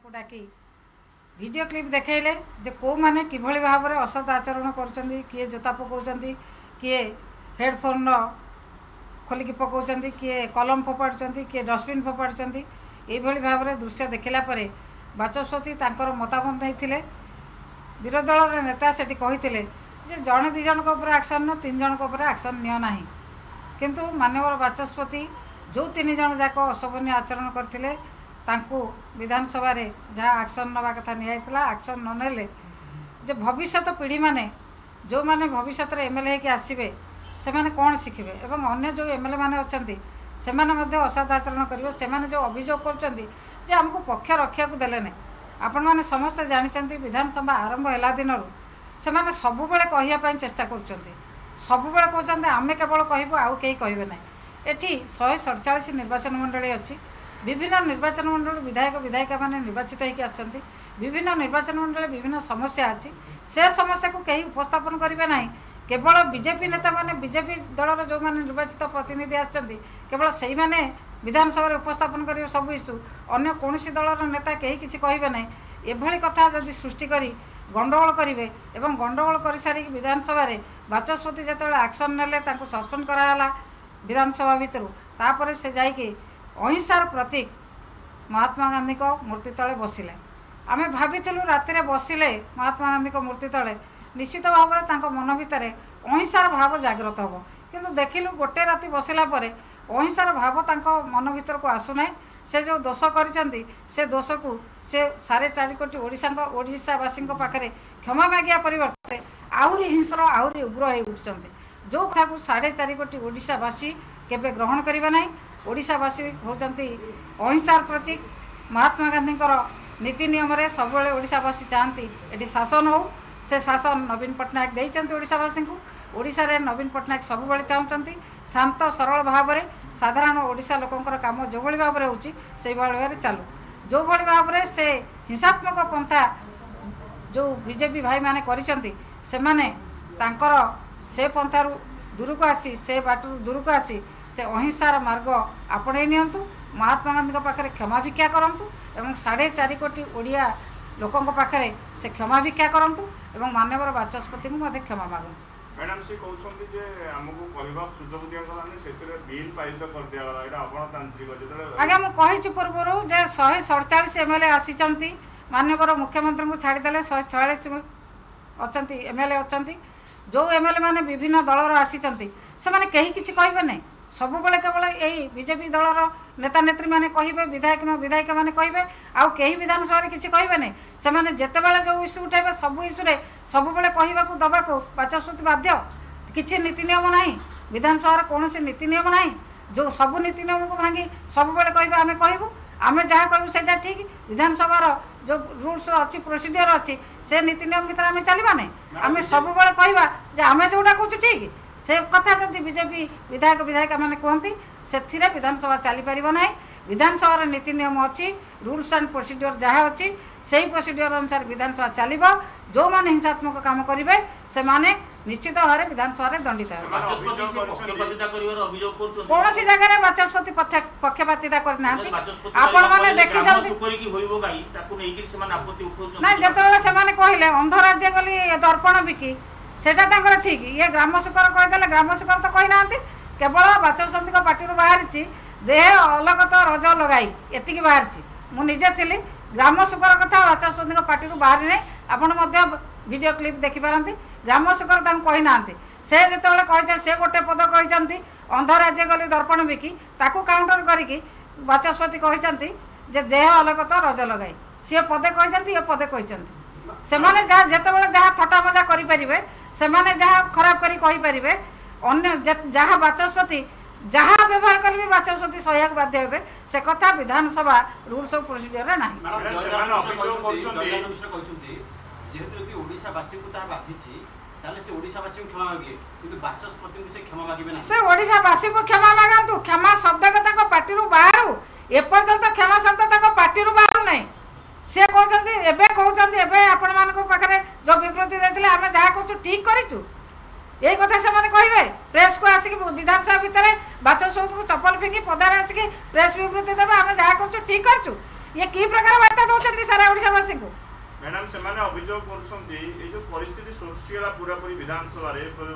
को डाकी video clip देखले जे को माने किभली भाव में असद आचरण कर किए जोता पकाउछन किए हेडफोन खोलिकी पकाउछन किए कलम फोपाड़ुछन किए डस्टबिन फोपाड़ुछन यही भाव में दृश्य देखला परे बाचस्पति तांकर मतामत नहीं विरोधी दल नेता से कहते जड़े दी जन एक्शन न 3 जन एक्शन निना किंतु माननीय बाचस्पति जो 3 जन जाक अशोभनीय आचरण करते विधानसभा जहाँ एक्शन नवा कथा निया एक्शन ननेले जे भविष्य पीढ़ी माने जो माने भविष्य एमएलए होकर आसवे से माने कौन शिखिबे एवं अन्य जो एमएलए माने अच्छी से असद आचरण करेंगे से जो अभियोग कर आमको पक्ष रखा देले नहीं आपण मैंने समस्ते जानते विधानसभा आरंभ है दिन से सब कहवाई चेष्टा करुँच कहते आम केवल कहूँ आउ कहीं कहे ना एटी 147 निर्वाचन मंडली अच्छी विभिन्न निर्वाचन मंडल विधायक विधायिका माने निर्वाचित होकर आसछन्ति विभिन्न निर्वाचन मंडल विभिन्न समस्या अच्छी से समस्या को कहीं उपस्थापन करेंगे ना केवल बीजेपी नेता माने बीजेपी दलर जो माने निर्वाचित प्रतिनिधि आसछन्ति केवल से माने विधानसभा उपस्थापन करेंगे सब इश्यू अन्य कौन दलर नेता कहीं किसी कहे ना एभली कथा जदि सृष्टि करी गंडगोल करेंगे एवं गंडगोल कर सारी विधानसभा बाचस्पति जो एक्शन नेले सस्पेंड कराला विधानसभा भितर तापर से जाइए अहिंसार प्रतीक महात्मा गांधी को मूर्ति तले बसिले आमे भाविलु राति बसिले महात्मा गांधी को मूर्ति तले निश्चित भाव में मन भितर अहिंसार भाव जागृत हम किंतु देखिलु गोटे राति बसिला परे अहिंसार भाव मन भीतर को आसुना से जो दोष कर से दोष को से 4.5 कोटी ओडिशावासी पाखे क्षमा मागिया परिवर्ते आहरी हिंसर आहरी उग्र हो उठुंट जो कथा को 4.5 कोटी ओडिशावासी केबे ग्रहण करिबा नहीं ओडिशावासी होचंती अहिंसार प्रतीक महात्मा गांधी नीति नियम सब ओडिशावासी चाहती एटी शासन हो से शासन नवीन पट्टनायक देइचंती ओडिशावासी को ओडिशा रे नवीन पट्टनायक सब चाहते शांत सरल भाव में साधारण ओडिशा लोकंकर काम जो भाव में होची से भाव चालू जो भाव में से हिंसात्मक पंथा जो बीजेपी भाई माने करिसंती से माने तांकर से पंथारू दूर को आसी से बाटू दूर को आसी से अहिंसार मार्ग आपणे नियंतु महात्मा गांधी पाखे क्षमा भिक्षा करंतु एवं 4.5 कोटी ओडिया लोकों पाखे से क्षमा भिक्षा करंतु एवं माननीय बाचस्पति को क्षमा मागंतु। मैडम से कहते जे हमको कहबा सुजोग दिया गलानी सेतरे बिल पारित कर दिया गला एटा अपनतांत्रिक जेतले आगे मु कहिछि पूर्वरु जे 147 एमएलए आसीचंती माननीय मुख्यमंत्री को छाड़ी देले 146 अछंती एमएलए अछंती जो एमएलए माने विभिन्न दलर आसीचंती से माने कहीं किछि कहबे नै सब बेले केवल यही बीजेपी दलर नेता नेत्री माने कहिबे विधायक विधायिका माने कहिबे आउ कहीं विधानसभा किछि कहबे नै से माने जेते बेले जो इश्यू उठाइबे सब इश्यू रे सब बेले कहबाकू दबाकू बाचस्पति बाध्य किछि नीति नियम नाही विधानसभा कौन से नीति नियम नाही जो सब नीति नियम को भांगी सब बेले कहबे आमे कहबू आमे जहाँ कहबू सेटा ठीक विधानसभा जो रूल्स अच्छी प्रोसीजर अच्छी से नीति नियम भीतर आमे चलिबा नै आमे सब बेले कहबा जे आमे जोडा कहू ठीक से कथा जदि बीजेपी विधायक विधायिका माने कहती से विधानसभा चली पारिबो नाही विधानसभा नीति नियम अच्छी रूल्स एंड प्रोसीजर जहाँ अच्छी से प्रोसीजर अनुसार विधानसभा चलो जो माने हिंसात्मक काम करेंगे से माने निश्चित भाव में विधानसभा दंडित कौन सी जगह बाचस्पति पक्षपातिता करना आपण मैंने देखी ना जिते से कहले अंध राज्य गली दर्पण बिकी सेटा ठीक ये ग्राम सुकर कहीदे ग्राम सुकर तो कही ना केवल बाचस्पति पार्टी बाहरी देह अलगत रज लगाई एतिकी बाहरी मुझे थी ग्राम सुकर कथा बाचस्पति पार्टी बाहरी नहीं आपण वीडियो क्लिप देखिपारती ग्राम सुकर कही ना से जिते कही से गोटे पद कही अंध राज्य गली दर्पण बिकी ताकू काउंटर करी बाचस्पति कही जे देह अलगत रज लगाई सी पदे कही ये पदे कही से जिते जहाँ थटा मजा करें से जहाँ खराब करें अन्य जहाँ बाचस्पति जहाँ व्यवहार करेंगे बाचस्पति सहयोग बाध्य हे से कथा विधानसभा रूल्स ऑफ प्रोसीजर ना से ओडिशावासी को क्षमा मागंतु क्षमा शब्दटा पार्टी बाहर एपर्यंत क्षमा शब्द पार्टी बाहर नहीं सी कहते एवं कहते आपण मान पाखे जो विवृत्ति देते आम जहाँ कहूँ ठीक करूँ यही कथा से कहे प्रेस को आसिक विधानसभा भितर बाचस्पति को चप्पल फिंगी पदार आसिक प्रेस विवृत्ति देवे आम जहाँ कहूँ ठीक करूँ ये कि प्रकार वार्ता दौरान सारा ओडावासी को मैडम से अभियोग कर परिस्थिति सृष्टि पूरा पूरी विधानसभा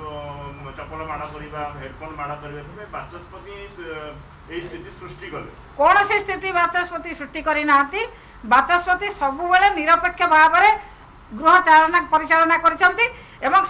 चपल माड़ करवा हेडफोन माड़ करवा बाचस्पति स्थिति सृष्टि कले कौन सी स्थिति बाचस्पति सृष्टि करना बाचस्पति सबु निरपेक्ष भाव में गृह परिचालना कर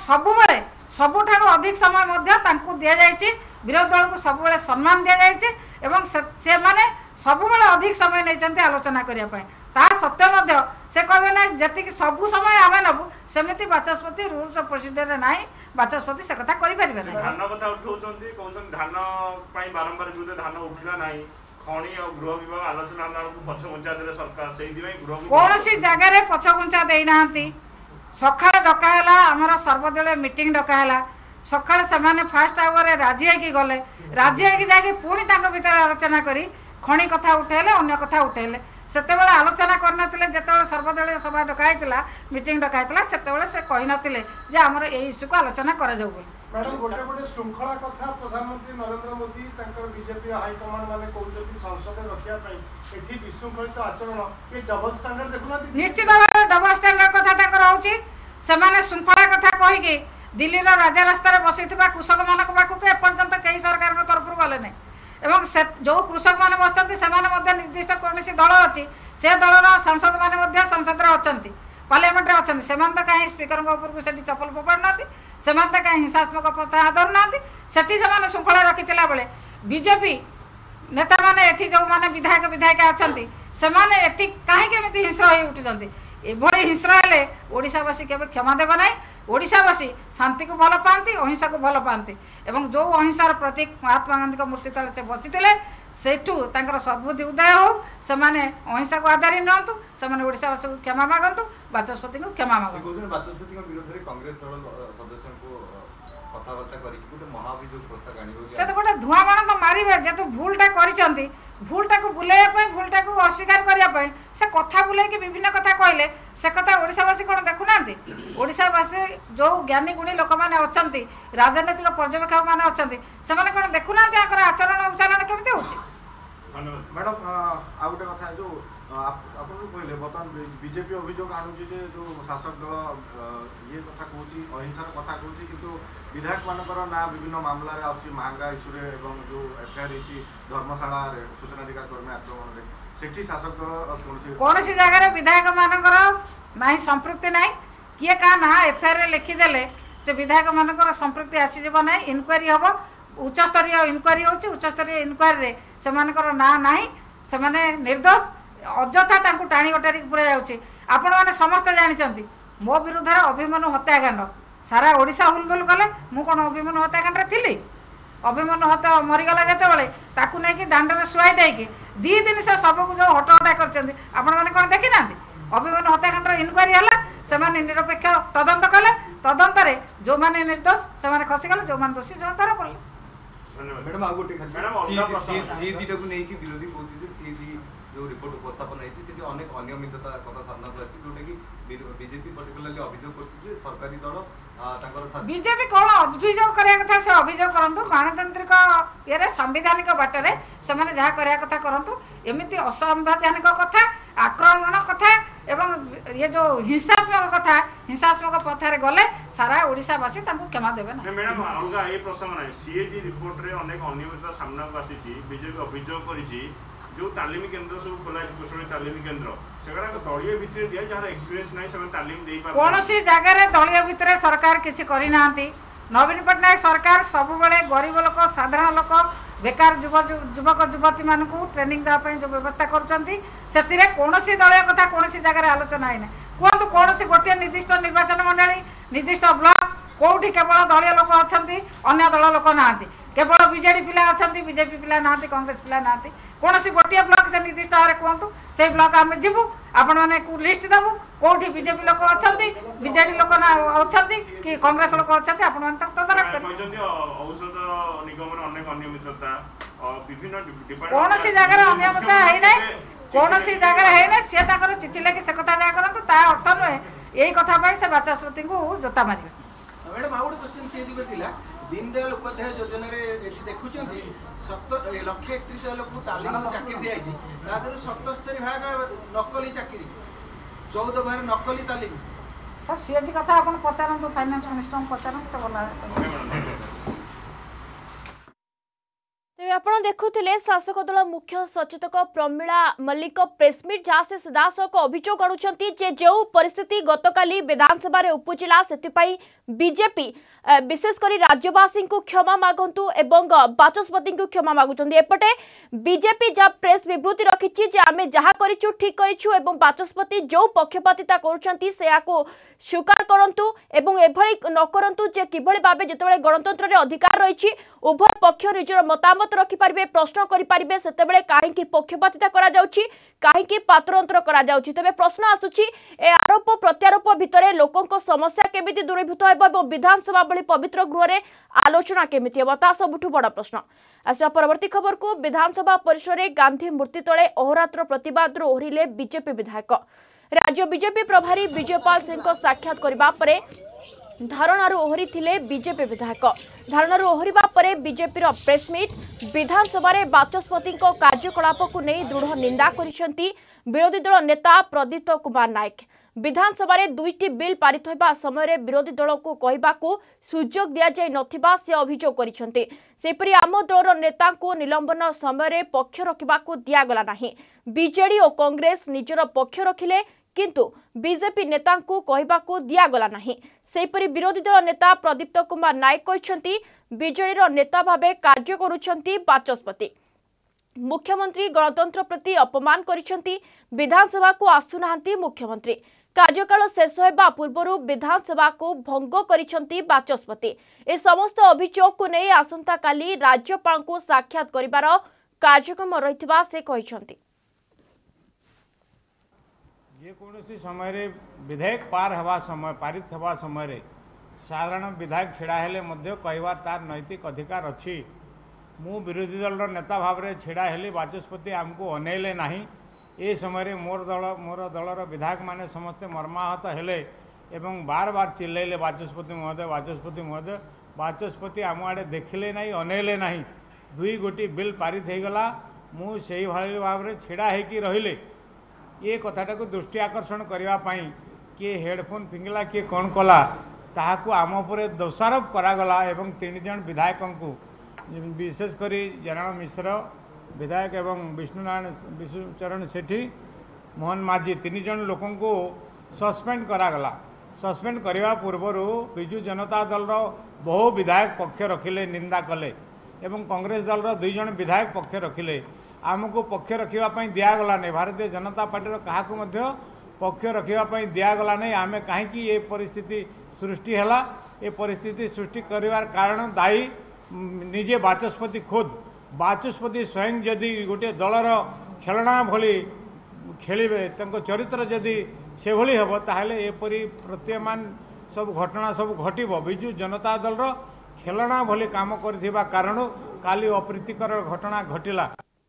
सबुठारु अधिक समय दि जाए विरोधी दल को सब सम्मान दि जाए से माने सब अधिक समय नहीं आलोचना करने ता सत्य से कहे ना जी सबू समय आम नबू सेमती बाचस्पति रूल्स ऑफ प्रोसीजर ना बाचस्पति से कथा करें धान कथा उठाउछन्ती कहउछन धान पई बारंबार विरुद्ध धान उठिला नाही खणी और गृह विभाग आलोचना को पछगुंचा देले सरकार सेहि दिवै गृह कौन सी जगह रे पछगुंचा देई नांती सकाळ डकाला हमर सर्वदलीय मीटिंग डकाला सकाळ से फास्ट आवर रे राजी है कि गले राजी है कि जाके पुणी तांको भीतर आलोचना करी खणी कथा उठेले अन्य कथा उठेले सेते बेले आलोचना करनथिले जेतेबेले सर्वदलीय सभा डकाइतिला मीटिंग डकाइतिला सेतेबेले से कहि नथिले जे हमर ए इश्यू को आलोचना करा जाऊ बोली मैडम गोटे गोटे श्रृंखला कथा प्रधानमंत्री नरेंद्र मोदी तंकर बीजेपी हाईकमांड माने कहउछथि संसद रखिया पई एठी विशृंखलित आचरण ये डबल स्टैंडर्ड देखुना निश्चित भाव डबल स्टैंडर्ड कथा तंकर होउची सेमाने श्रृंखला कथा कहि कि दिल्ली रो राजा रास्ता रे बसिथिबा कृषक मानक पाखु के एपर्यंत कई सरकार को तरफ गले नै एवं जो कृषक मैंने बसते निर्दिष्ट कौन दल अच्छी से दलर सांसद मैंने संसद अच्छा पार्लियामेंट अच्छा से कहीं स्पीकर उपरको से चपल फोपाड़ना से कहीं हिंसात्मक प्रथा धरुना से श्रृंखला रखी बेले बीजेपी नेता मैंने ये जो मैंने विधायक विधायिका अच्छा से कहीं हिंस्र हो उठुंट एभली हिंस्र हेले ओडावासी केवे क्षमा देव ना ओडावासी शांति को भल पाती अहिंसा को भल पाती एवं जो अहिंसार प्रतीक महात्मा गांधी का मूर्ति तले से बसीते सेठू सद्बुद्धि उदय हो से अहिंसा को आधारी नियंतु से ओडावासी को क्षमा मागंतु बाचस्पति को क्षमा मागंतु बाचस्पति विरोध में कांग्रेस दल सदस्य को कथबार्ता करके महाभियोग प्रस्ताव आनिबो से तो गोटे धुआं बाण तो मारे जेतु भूलटा करिसंती भूलटा को बुलाइया भूलटा को अस्वीकार करने से कथा बुलाई विभिन्न कथा कहले से कथा ओडावासी कौन देखुना ओडावासी जो ज्ञानी गुणी लोक मैंने अच्छा राजनैतिक पर्यवेक्षक मैंने अच्छा से कौन देखुना आचरण उच्चारण केमती हो मैडम आ गोटे कथा जो आपन कहले बर्तमान बीजेपी अभियोग आणुची जे जो शासक दल ये कथा कहूची अहिंसार कथा कहूची किंतु विधायक मानकर ना विभिन्न मामला रे आउची महंगा इश्यू रे एवं जो एफआईआर हिची धर्मशाला रे सूचना अधिकार कर्मी आक्रमण रे सेठी शासक दल कौन सी जगह रे विधायक मानकर नाही संपृक्ति नाही किए का ना एफआईआर रे लिखि देले से विधायक मानकर संपृक्ति आसी जब ना इनक्वारी हबो उच्च स्तरीय इनक्वारी होची उच्च स्तरीय इनक्वारी रे से मानकर ना नाही से माने निर्दोष अଯଥା तांकु टाणी गटारी पूरा जाउची आपण माने समस्त जानिचंती मो विरुद्ध अभिमन्यु हत्याकांड सारा ओडिशा हुलदुल कले मु कोन अभिमन्यु हत्याकांड रे थिली अभिमन्यु हत्या मरीगला जेते बेले ताकु नै कि दांड रे सुआई देई कि 2 दिन से सब को जो हटहटा करचंती आपण माने कोन देखि नांती अभिमन्यु हत्याकांड रे इनक्वारी हला से माने निरपेक्ष तदंत कले तदंत रे जो माने निर्दोष से माने खसी गले जो माने दोषी जो धरा पड़ले मैडम आ गोटे खाली सीजी को नै कि विरोधी कहउची जे सीजी जो रिपोर्ट उपस्थापन होती अनेक अनियमितता कथा सामना को जोटा कि बीजेपी पर्टिकुलरली अभियोग कर सरकारी दल बीजेपी कौन अभियोग करा कथा से अभियोग करंतु गणतांत्रिक ये संवैधानिक बाटर से जहाँ करा कथा करंतु एमती असंवैधानिक कथा आक्रमण कथा एवं ये जो हिंसात्मक कथा हिंसात्मक पथार गले सारा ओडावासी क्षमा देवे ना मैडम अलग ये प्रसंग ना सीएजी रिपोर्ट रे अनेक अनियमितता सामना को आसी बीजेपी अभियोग करिछि जो तालीम केंद्र सब खोला कुशली तालीम केंद्र सेगरा दलीय भितर दिया जहाँ एक्सपीरियंस नहीं से तालीम दे पार कौन सी जगह दलीय भितर सरकार किसी करना नवीन पट्टनायक सरकार सब गरीब लोक साधारण लोक बेकार युवक युवती मान ट्रेनिंग देवाई जो व्यवस्था कर कौन दलीय कथा कौन जगह आलोचना है कहतु कौन गोटे निर्दिष्ट निर्वाचन मंडली निर्दिष्ट ब्लॉक कौटी केवल दलीय लोक अच्छा अन्य दल लोक ना केवल बीजेडी पिला अच्छा बीजेपी पिला ना कांग्रेस पिला ना कौन गोटे ब्लॉक से निर्दिष्ट भाव में कहतु से ब्लॉक आम जीवु आपण मैंने लिस्ट देवु कौटी बीजेपी लोक अच्छा बीजेडी लोक ना अच्छा कि कांग्रेस लोक अच्छा आपण मैंने तदारख औषध निगम अनेक अनियमितता विभिन्न कौन जगह अनियमितता है ना कौन जगह है ना सी चिठी लिखि से कथा जहाँ करते ता अर्थ नुहे यही कथा से बाचस्पति को जोता मारे मैडम आउ गोटे क्वेश्चन सीएजी को थिला दीनदयाल उपाध्याय योजना देखुं 1,31,000 लोक तालीम चाकरी दिखाई 77 भाग नकली चाकरी 14 भाग नकली तालीम। तो सीएजी कथा आप पचारतु फाइनान्स मिनिस्टर पचार से भल। आपण देखुले शासक दल मुख्य सचेतक प्रमीला मल्लिक प्रेसमिट जहाँ से सीधासख अभियोग आणुंट जो परिस्थिति गतकाली विधानसभा उपजिला से बीजेपी विशेषकर राज्यवासी को क्षमा मागंतु एवं बाचस्पति को क्षमा मागुंट। एपटे बीजेपी जहाँ प्रेस विवृत्ति रखी आम जहाँ करूँ ठीक करूँ एवं बाचस्पति जो पक्षपातिता कर स्वीकार करंतु एवं एभली न करंतु जे किभली भाबे जेतेबेले गणतंत्र रे अधिकार रही उभय पक्ष निजर मतामत रखिपारे प्रश्न करें सेतेबेले काहेकि पक्षपातिता करा जाउछि काहेकि पात्रअंतर करा जाउछि। तबे प्रश्न आसुछि ए आरोप प्रत्यारोप भितरे लोकंक समस्या केमिति दूरीभूत हेबो एवं विधानसभा भली पवित्र गृह रे आलोचना केमिति हेबो ता सबुठु बड़ प्रश्न। आसवा परवर्ती खबर को विधानसभा परिसर रे गांधी मूर्ति तले अहोरात्र प्रतिवाद रो ओहरिले बीजेपी विधायक। राज्य बीजेपी प्रभारी विजयपाल सिंह साक्षात करबा परे धारणारू ओहरी थिले बीजेपी विधायक। धारणारू ओहरिबा परे बीजेपी प्रेसमिट विधानसभा बाचस्पति कार्यकलाप को नहीं दृढ़ निंदा करिसेंती विरोधी दल नेता प्रदीप कुमार नायक। विधानसभा दुईटी बिल पारित होगा समय विरोधी दल को कहवाकू सुजोग दि जाई नथिबा से अभियोग करिसेंती। सेपरि आम दलर नेता को निलंबन समय पक्ष रखिबाकू दियागला नाही। बीजेडी और कांग्रेस निजर पक्ष रखिले किंतु बीजेपी नेता को कहवाकू दियागला नाही। सेपरि विरोधी दल नेता प्रदीप कुमार नायक कहते बीजेडी नेता भावे कार्य करुछंती बाचस्पति। मुख्यमंत्री गणतंत्र प्रति अपमान करिसेंती विधानसभा को आसुनाहांती मुख्यमंत्री। कार्यकाल शेष होगा पूर्व विधानसभा को भंग करिसेंती बाचस्पति। ए समस्त अभियोग को नहीं आसंता काली राज्यपाल को साक्षात करिबार कार्यक्रम रहितबा से कहिसेंती। जे कौन समय विधेयक पार हवा समय पारित हवा समय साधारण विधायक छिड़ा हेले मध्य कहवार तार नैतिक अधिकार अच्छी। मु विरोधी दल नेता भाव में छिड़ा हेली बाचस्पति आमको अनेले नहीं। ए समय मोर दलर विधायक माने समस्ते मर्माहत हेले एवं बार बार चिल्लैले बाचस्पति महोदय बाचस्पति महोदय। बाचस्पति आम आड़े देखिले नहीं अनेले नहीं। दुई गोटी बिल पारित हो गला मु से भाव में छिड़ा होकि रहिले। ये कथाटा को दृष्टि आकर्षण करने किए हेडफोन फिंगला किए कौन कला ताहाकू आम उपर दोषारोप करागला एवं 3 जन विधायक को विशेषकर जनार्दन मिश्र विधायक एवं विष्णुचरण सेठी मोहन माझी 3 जन लोक को सस्पेंड करागला। सस्पेंड करने पूर्वर विजु जनता दल बहु विधायक पक्ष रखिले निंदा कले एवं कांग्रेस दल 2 जन विधायक पक्ष रखिले। आमको पक्ष रखापी दिगला नहीं। भारतीय जनता पार्टी क्या पक्ष रखापी दिगला नहीं। आम कहीं ये परिस्थिति सृष्टि है। ये परिस्थिति सृष्टि कर कारण दायी निजे बाचस्पति खुद। बाचस्पति स्वयं जदि गोटे दलर खेलना भली खेलिबे चरित्र जदि से भली हम ताहले एपरी प्रतीयमान सब घटना सब घटिबो। विजु जनता दलर खेलना भली काम करथिबा कारण काली अप्रीतिकर घटना घटिला।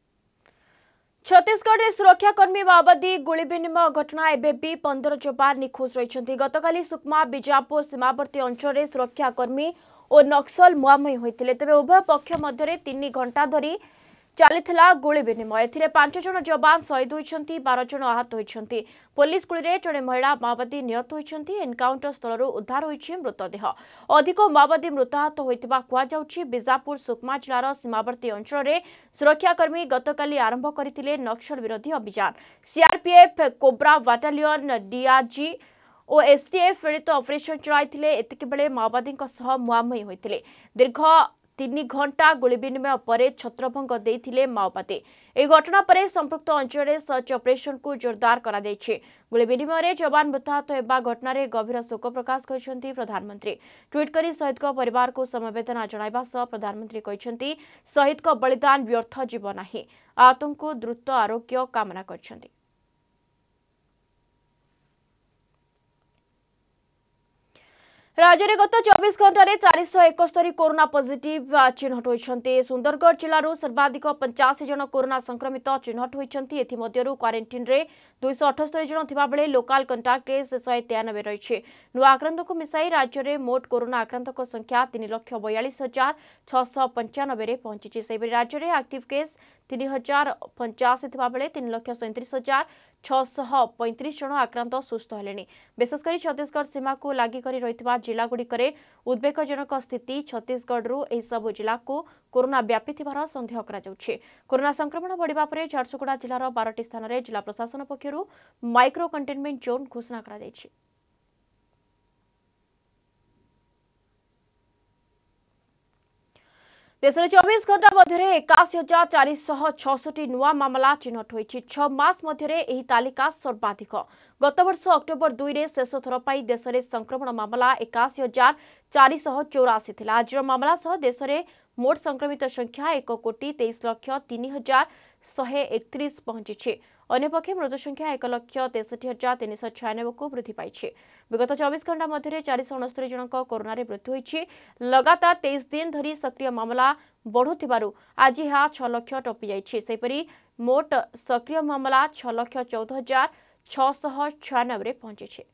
छत्तीसगढ़ में सुरक्षाकर्मी माओवादी गुली विनिमय घटना एवं भी 15 जवान निखोज रही। गतकाली सुकमा बीजापुर सीमावर्ती अंचल सुरक्षाकर्मी और नक्सल मुहांमुही होते। तेज उभय पक्ष मध्य 3 घंटा धरी चलीथिला गुली विनिमय। एथिरे 5 जन जवान शहीद होइछंती 12 जन आहत होइछंती। पुलिस गुली जड़े महिला माओवादी निहत होइछंती। एनकाउंटर स्थल उद्धार होइछि मृतदेह। अधिक माओवादी मृताहत होइतिबा कुआ जाउछि। बीजापुर सुकमा जिलार सीमावर्ती अंचल में सुरक्षाकर्मी गतकाली आरंभ करथिले नक्सल विरोधी अभियान। सीआरपीएफ कोब्रा बाटालियन डीआरजी और एसटीएफ मिलित ऑपरेशन चलाइथिले। एतिके बेले माओवादी मुहांमुही होइथिले। दीर्घ 3 घंटा गुली विनिमय पर छत्रभंग देइथिले माओवादी। ए घटना पर संपृक्त अंचल सर्च ऑपरेशन को जोरदार करा दैछि। गुली विनिमय जवान मृताहत होगा घटना गभीर शोक प्रकाश करछंती प्रधानमंत्री। ट्वीट करी शहीद को परिवार को समवेदना जणाइबा सह प्रधानमंत्री कहछंती शहीद को बलिदान व्यर्थ जीव नाही। आहतों को द्रुत आरोग्य कामना करछंती। राज्य में गत 24 घंटे 471 कोरोना पॉजिटिव चिन्हट होती। सुंदरगढ़ जिलूर सर्वाधिक 85 जन कोरोना संक्रमित चिन्हट होती। एमध्यु क्वारंटाइन रे 278 जन थिबा बेले लोकल कंटाक्ट 193 रही। नुआ आक्रांत को मिसाई राज्य में मोट कोरोना आक्रांत संख्या 3,42,695 रे पहुंची। सेहिपरि राज्य में एक्टिव केस 3085 थिबा बेले 3,37,635 जन आक्रांत सुस्थ हेलेनी। विशेषकर छत्तीसगढ़ सीमा को लागी करी रहितबा जिला गुड़िकरे उद्वेगजनक स्थिति। छत्तीसगढ़ एही सब जिला को कोरोना व्यापी थिबार संदेह करा जाउछि। कोरोना संक्रमण बढ़िबा परे झारसुगुड़ा जिलार 12टी स्थान में जिला प्रशासन पक्षरु माइक्रो कंटेनमेंट जोन घोषणा करा जाइछि। देश में 24 घंटा मध्य 81,466 नुआ मामला चिन्हट होती। 6 मास मध्य यह तालिका सर्वाधिक। गत वर्ष अक्टोबर 2 रे शेष थर पर देश में संक्रमण मामला 81,484 थिला। आज मामला सह देश में मोट संक्रमित संख्या 1,03,131 पहुंची। अन्यपक्षे मृत संख्या 1,63,396 को वृद्धि पाई। विगत 24 घंटा मध्य 469 जन कोरोना रे मृत्यु होती। लगातार 23 दिन धरी सक्रिय मामला बढ़ुथिबारु आज यह 6 लाख टपी जाइछि। सेहिपरि मोट सक्रिय मामला 6,14,696 रे पहुंची।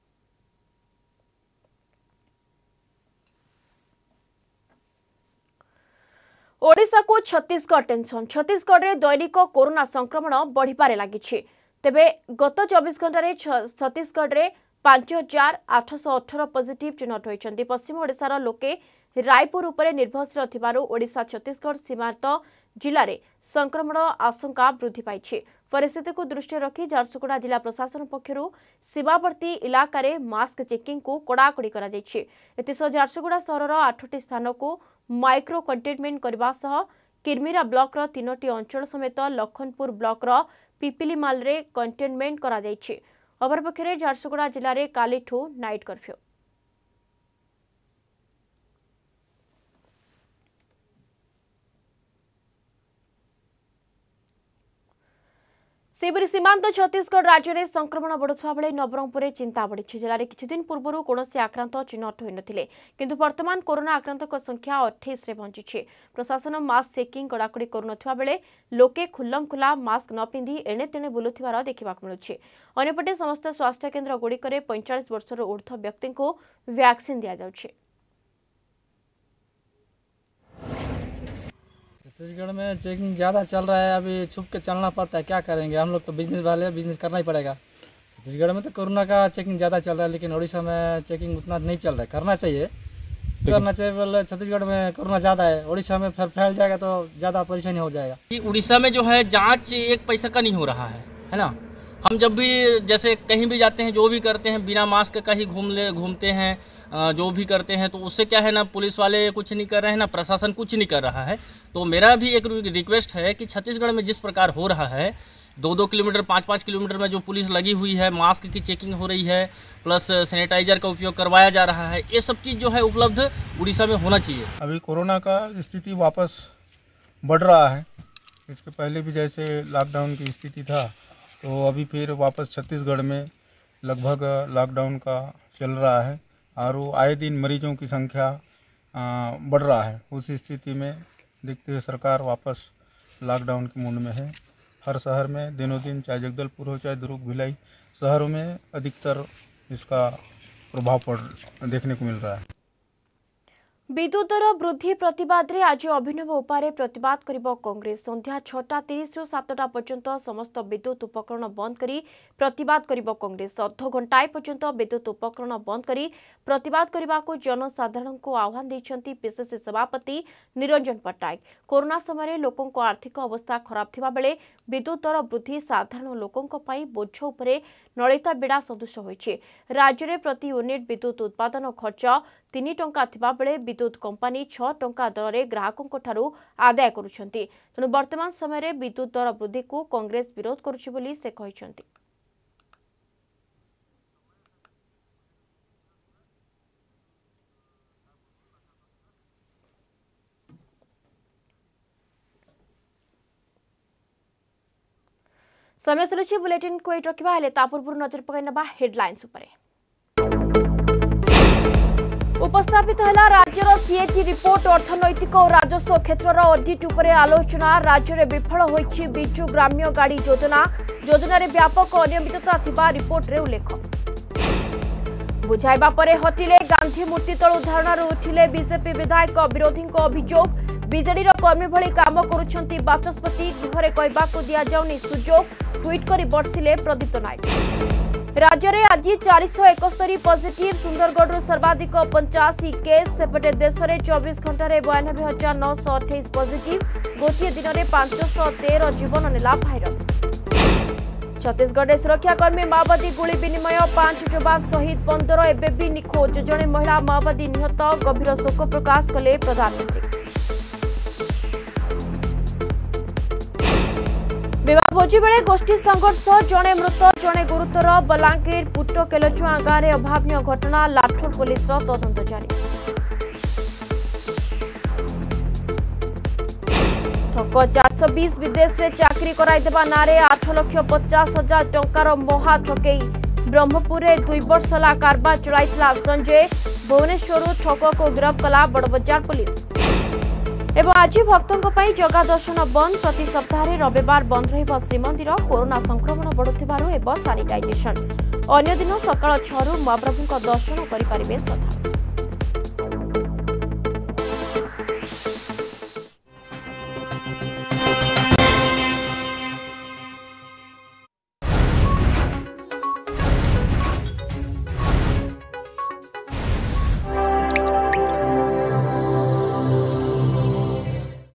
ओडिशा को छत्तीसगढ़ टेंशन। छत्तीसगढ़ में दैनिक कोरोना संक्रमण बढ़िबारे लागिछि। तेबे गत 24 घंटे छत्तीसगढ़ में 5,818 पॉजिटिव चिन्हट होती। पश्चिम ओडिशार लोके रायपुर उपरे निर्भरशील थिबारु ओडिशा छत्तीसगढ़ सीमांत जिले में संक्रमण आशंका वृद्धि पाई। परिस्थिति को दृष्टि रखी झारसुगुड़ा जिला प्रशासन पक्षरु सीमावर्ती इलाका रे मास्क चेकिंग को कड़ाकड़ी करा जायछि। एतिसह झारसुगुड़ा सहरर 8टी स्थान को माइक्रो कंटेनमेंट करबा सह किरमिरा ब्लॉक रो 3टी अंचल समेत लखनपुर ब्लॉक रो पिपिलीमाल रे कंटेनमेंट करा जायछि। अपरपक्षे झारसुगुड़ा जिले में कालीठू नाइट कर्फ्यू। सेहिपरि सीमांत छत्तीसगढ़ राज्य में संक्रमण बढ़ुवा बेले नवरंगपुर चिंता बढ़ी। जिले में किछि दिन पूर्व कौन आक्रांत चिन्हट होई नथिले, किंतु वर्तमान कोरोना आक्रांतक संख्या 28 रे पहुंची। प्रशासन मास्क चेकिंग कड़ाकड़ी करुनथिबा बेले लोके खुल्लम खुला मास्क न पिंधि एणे तेणे बुलुथिबार देखिबाक मिलुछि। अन्यपटे समस्त स्वास्थ्य केन्द्र गुड़िकरे 45 वर्षर ऊर्ध्व व्यक्ति को वैक्सीन दिया जाउछि। छत्तीसगढ़ में चेकिंग ज़्यादा चल रहा है। अभी छुप के चलना पड़ता है, क्या करेंगे। हम लोग तो बिजनेस वाले हैं, बिजनेस करना ही पड़ेगा। छत्तीसगढ़ में तो कोरोना का चेकिंग ज़्यादा चल रहा है, लेकिन उड़ीसा में चेकिंग उतना नहीं चल रहा है। करना चाहिए बोले छत्तीसगढ़ में कोरोना ज़्यादा है, उड़ीसा में फिर फैल जाएगा तो ज़्यादा परेशानी हो जाएगा। उड़ीसा में जो है जाँच 1 पैसा का नहीं हो रहा है ना। हम जब भी जैसे कहीं भी जाते हैं, जो भी करते हैं, बिना मास्क का ही घूमते हैं, जो भी करते हैं, तो उससे क्या है ना, पुलिस वाले कुछ नहीं कर रहे हैं ना, प्रशासन कुछ नहीं कर रहा है। तो मेरा भी एक रिक्वेस्ट है कि छत्तीसगढ़ में जिस प्रकार हो रहा है, 2-2 किलोमीटर 5-5 किलोमीटर में जो पुलिस लगी हुई है, मास्क की चेकिंग हो रही है, प्लस सैनिटाइजर का उपयोग करवाया जा रहा है, ये सब चीज़ जो है उपलब्ध उड़ीसा में होना चाहिए। अभी कोरोना का स्थिति वापस बढ़ रहा है। इसके पहले भी जैसे लॉकडाउन की स्थिति था, तो अभी फिर वापस छत्तीसगढ़ में लगभग लॉकडाउन का चल रहा है और वो आए दिन मरीजों की संख्या बढ़ रहा है। उस स्थिति में देखते हुए सरकार वापस लॉकडाउन के मूड में है। हर शहर में दिनों दिन, चाहे जगदलपुर हो चाहे दुर्ग भिलाई, शहरों में अधिकतर इसका प्रभाव देखने को मिल रहा है। विद्युत दर वृद्धि प्रतिवाद रे आज अभिनव उपाय प्रतिवाद करिबो कांग्रेस। संध्या 6:30 रु 7टा पर्यंत समस्त विद्युत उपकरण बंद करी प्रतिवाद करिबो कांग्रेस। अर्ध घंटाए पर्यंत विद्युत उपकरण बंद करी प्रतिवाद करने को जनसाधारण को आह्वान देइछंती पीसीसी सभापति निरंजन पट्टनायक। कोरोना समय लोकों को आर्थिक अवस्था खराब थिबा बेले विद्युत दर वृद्धि साधारण लोकों पई बोझ उपरे नलिता बेड़ा सदृश होइछि। राज्य में प्रति यूनिट विद्युत उत्पादन खर्च 3 टंका थिबा बेले विद्युत कंपनी 6 टंका दर रे ग्राहकों ठारू आदाय करुछंती। तेणु वर्तमान समय विद्युत दर वृद्धि को कांग्रेस विरोध करुछि बोली से कहिछंती। समय सुरक्षित बुलेटिन को रखा है, पूर्व नजर पकड़ हेडलाइंस उपरे। उपस्थापित है राज्यर सीएजी रिपोर्ट अर्थनैतिक और राजस्व क्षेत्र ऑडिट उपरे आलोचना। राज्य में विफल होइछि बिजु ग्राम्य गाड़ी योजना रे व्यापक अनियमितता थिबा रिपोर्ट रे उल्लेख। बुझाइबा परे हटिले गांधी मूर्ति तळु धारणा उठिले बीजेपी विधायक विरोधी अभियोग। बीजेडी कर्मी भली काम करुछंती बाचस्पति गृहरे कहबाकू दिया जाउनी सुजोग ट्वीट करी बर्षिले प्रदीप्त नायक। राज्य में आज 471 पॉजिटिव सुंदरगढ़ सर्वाधिक 85 केस सेपटे देश में 24 घंटे 92,928 पॉजिटिव गोटे दिन में 513 जीवन नेला भाइरस। छत्तीसगढ़ में सुरक्षाकर्मी माओवादी गुली विनिमय 5 जवान शहीद 15 एवं भी निखोज जड़े महिला माओवादी निहत गभीर शोक प्रकाश कले प्रधानमंत्री। विवाह भोजी बेले गोष्ठी संघर्ष जड़े मृत जड़े गुरुतर। बलांगीर पुट केलचुआ गाँव में अभावन घटना लाठोर पुलिस तदंत जारी। ठक 420 विदेश में चाकरी कराइदेवा नारे 8,50,000 टंकार महा ठकई। ब्रह्मपुर में 2 वर्ष होला कारबार चलाइथिला संजय। भुवनेश्वर ठक को गिरफ्त कला बड़बजार पुलिस। एवं आज भक्तों पर जगा दर्शन बंद। प्रति सप्ताह रविवार बंद रहिबा श्रीमंदिर। कोरोना संक्रमण बढ़ुथिबारु एवं सानिटाइजेशन। अन्य दिन सकाळ 6 महाप्रभु दर्शन करि पारिबे श्रद्धालु।